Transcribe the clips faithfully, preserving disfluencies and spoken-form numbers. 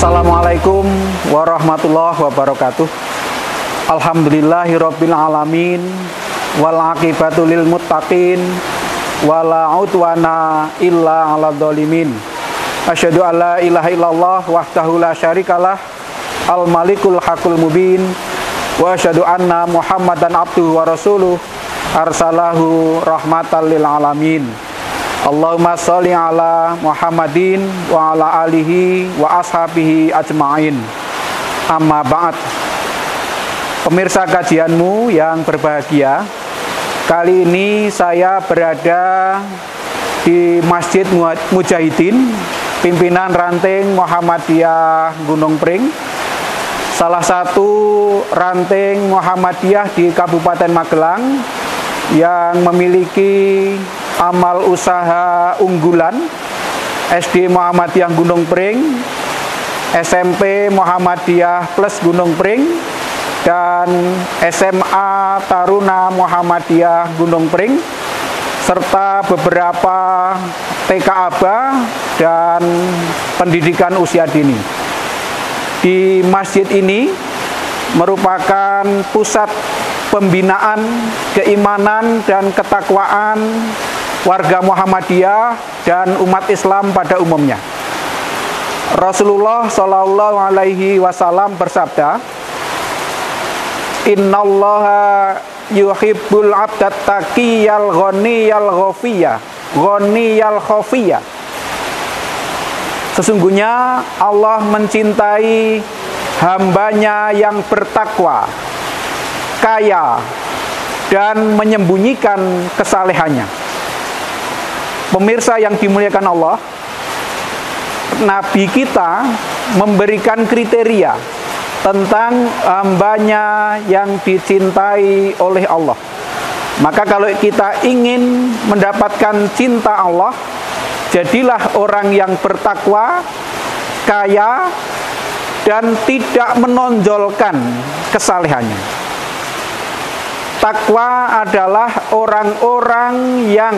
Assalamualaikum warahmatullahi wabarakatuh. Alhamdulillahirabbil alamin wal aqibatu lil muttaqin wala udwana illa 'alal zalimin. Asyhadu an la ilaha illallah wahdahu la syarikalah al malikul haqqul mubin wa asyhadu anna muhammadan abduhu wa rasuluh arsalahu rahmatan lil alamin. Allahumma sholli ala Muhammadin wa ala alihi wa ashabihi ajma'in. Amma ba'd. Pemirsa kajianmu yang berbahagia, kali ini saya berada di Masjid Mujahidin, pimpinan ranting Muhammadiyah Gunung Pring, salah satu ranting Muhammadiyah di Kabupaten Magelang yang memiliki amal usaha unggulan, S D Muhammadiyah Gunung Pring, S M P Muhammadiyah Plus Gunung Pring, dan S M A Taruna Muhammadiyah Gunung Pring, serta beberapa T K A B A dan pendidikan usia dini. Di masjid ini merupakan pusat pembinaan keimanan dan ketakwaan warga Muhammadiyah dan umat Islam pada umumnya. Rasulullah Shallallahu Alaihi Wasallam bersabda, Innallaha yuhibbul abdat taqiyal ghaniyal ghafiyah ghaniyal khafiyah. Sesungguhnya Allah mencintai hambanya yang bertakwa, kaya, dan menyembunyikan kesalehannya. Pemirsa yang dimuliakan Allah, Nabi kita memberikan kriteria tentang hambanya yang dicintai oleh Allah. Maka kalau kita ingin mendapatkan cinta Allah, jadilah orang yang bertakwa, kaya, dan tidak menonjolkan kesalehannya. Takwa adalah orang-orang yang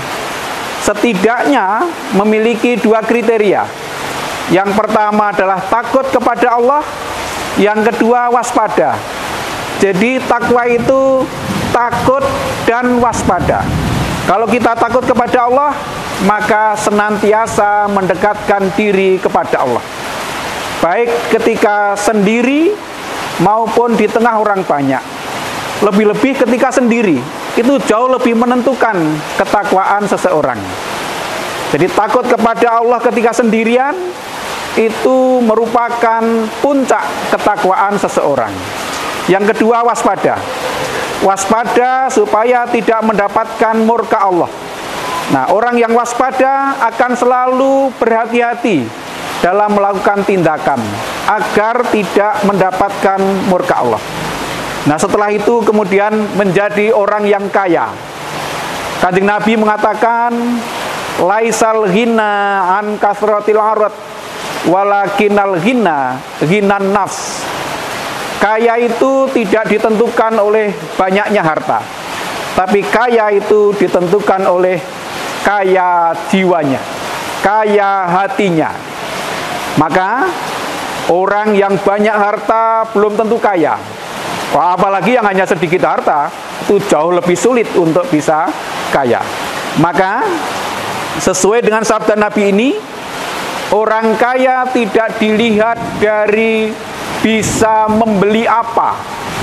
setidaknya memiliki dua kriteria. Yang pertama adalah takut kepada Allah, yang kedua waspada. Jadi takwa itu takut dan waspada. Kalau kita takut kepada Allah, maka senantiasa mendekatkan diri kepada Allah, baik ketika sendiri maupun di tengah orang banyak. Lebih-lebih ketika sendiri, itu jauh lebih menentukan ketakwaan seseorang. Jadi takut kepada Allah ketika sendirian itu merupakan puncak ketakwaan seseorang. Yang kedua, waspada. Waspada supaya tidak mendapatkan murka Allah. Nah, orang yang waspada akan selalu berhati-hati dalam melakukan tindakan agar tidak mendapatkan murka Allah. Nah, setelah itu kemudian menjadi orang yang kaya. Kanjeng Nabi mengatakan, laisal ghina an kasratil arad walakinal ghina ghinan nafs. Kaya itu tidak ditentukan oleh banyaknya harta, tapi kaya itu ditentukan oleh kaya jiwanya, kaya hatinya. Maka orang yang banyak harta belum tentu kaya. Wah, apalagi yang hanya sedikit harta, itu jauh lebih sulit untuk bisa kaya. Maka sesuai dengan sabda Nabi ini, orang kaya tidak dilihat dari bisa membeli apa,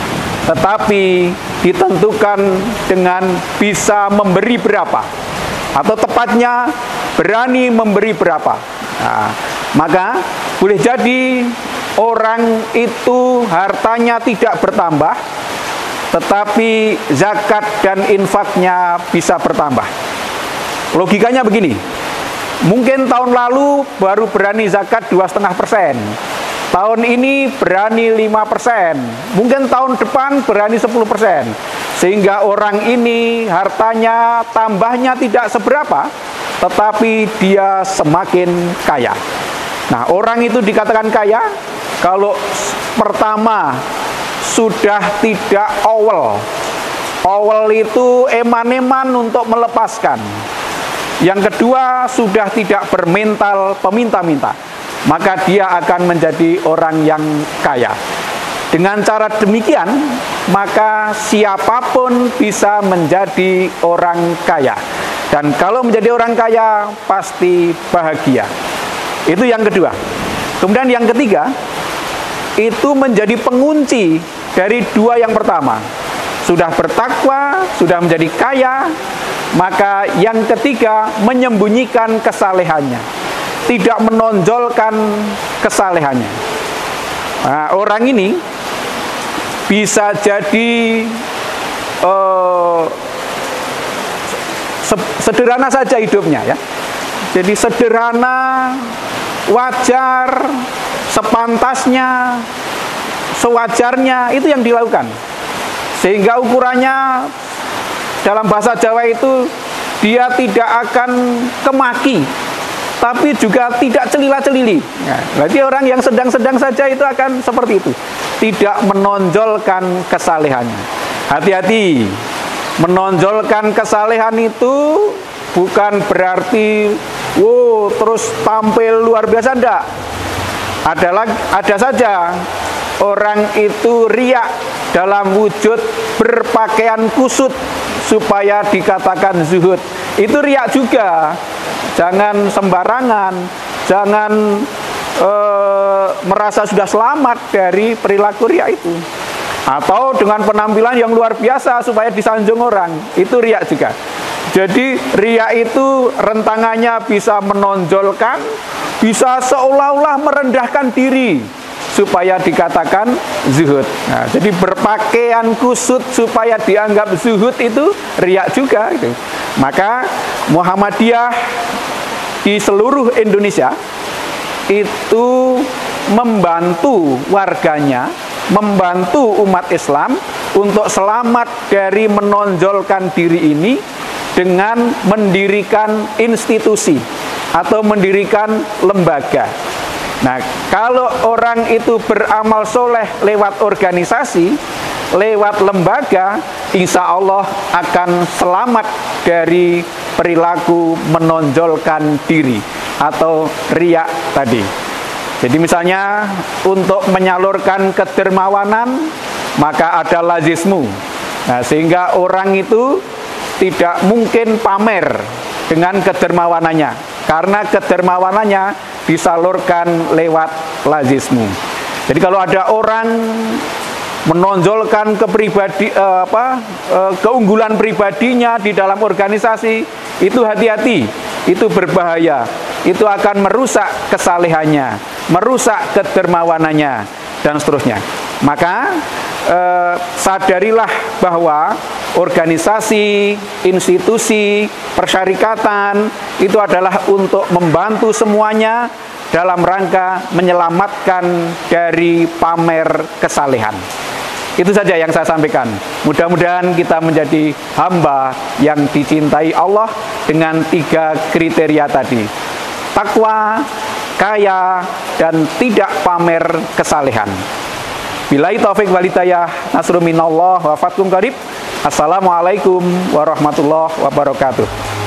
tetapi ditentukan dengan bisa memberi berapa, atau tepatnya berani memberi berapa. Nah, maka boleh jadi orang itu hartanya tidak bertambah, tetapi zakat dan infaknya bisa bertambah. Logikanya begini, mungkin tahun lalu baru berani zakat dua koma lima persen, tahun ini berani lima persen, mungkin tahun depan berani sepuluh persen, sehingga orang ini hartanya tambahnya tidak seberapa, tetapi dia semakin kaya. Nah, orang itu dikatakan kaya kalau pertama sudah tidak awal. Awal itu eman-eman untuk melepaskan. Yang kedua, sudah tidak bermental peminta-minta. maka dia akan menjadi orang yang kaya. Dengan cara demikian, maka siapapun bisa menjadi orang kaya. Dan kalau menjadi orang kaya, pasti bahagia. Itu yang kedua. Kemudian yang ketiga, itu menjadi pengunci dari dua yang pertama. Sudah bertakwa, sudah menjadi kaya, maka yang ketiga menyembunyikan kesalehannya, tidak menonjolkan kesalehannya. Nah, orang ini bisa jadi uh, sederhana saja hidupnya, ya. Jadi sederhana, wajar, sepantasnya, sewajarnya, itu yang dilakukan. Sehingga ukurannya dalam bahasa Jawa itu dia tidak akan kemaki, tapi juga tidak celila-celili. Nah, berarti orang yang sedang-sedang saja itu akan seperti itu, tidak menonjolkan kesalehannya. Hati-hati, menonjolkan kesalehan itu bukan berarti wow terus tampil luar biasa, enggak. Adalah ada saja orang itu riak dalam wujud berpakaian kusut supaya dikatakan zuhud. Itu riak juga. Jangan sembarangan, jangan e, merasa sudah selamat dari perilaku riak itu. Atau dengan penampilan yang luar biasa supaya disanjung orang, itu riak juga. Jadi riak itu rentangannya bisa menonjolkan, bisa seolah-olah merendahkan diri supaya dikatakan zuhud. Nah, jadi berpakaian kusut supaya dianggap zuhud itu riak juga. Gitu. Maka Muhammadiyah di seluruh Indonesia itu membantu warganya, membantu umat Islam untuk selamat dari menonjolkan diri ini dengan mendirikan institusi atau mendirikan lembaga. Nah, kalau orang itu beramal soleh lewat organisasi, lewat lembaga, insya Allah akan selamat dari perilaku menonjolkan diri atau riak tadi. Jadi misalnya untuk menyalurkan kedermawanan, maka ada lazismu. Nah, sehingga orang itu tidak mungkin pamer dengan kedermawanannya, karena kedermawanannya disalurkan lewat lazismu. Jadi kalau ada orang menonjolkan kepribadi eh, apa eh, keunggulan pribadinya di dalam organisasi, itu hati-hati, itu berbahaya, itu akan merusak kesalehannya, merusak kedermawanannya, dan seterusnya. Maka eh, sadarilah bahwa organisasi, institusi, persyarikatan itu adalah untuk membantu semuanya dalam rangka menyelamatkan dari pamer kesalehan. Itu saja yang saya sampaikan. Mudah-mudahan kita menjadi hamba yang dicintai Allah dengan tiga kriteria tadi: takwa, kaya, dan tidak pamer kesalehan. Billahi taufik wal hidayah, nasrun minallah wa fathun qarib. Assalamualaikum warahmatullahi wabarakatuh.